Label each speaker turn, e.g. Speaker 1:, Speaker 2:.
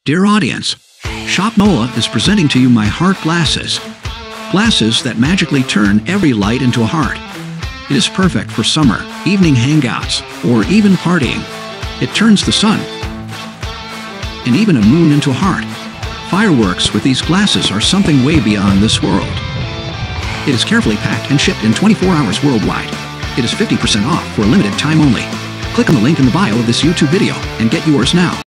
Speaker 1: Dear audience, Shop Nola is presenting to you my heart glasses. Glasses that magically turn every light into a heart. It is perfect for summer, evening hangouts, or even partying. It turns the sun and even a moon into a heart. Fireworks with these glasses are something way beyond this world. It is carefully packed and shipped in 24 hours worldwide. It is 50% off for a limited time only. Click on the link in the bio of this YouTube video and get yours now.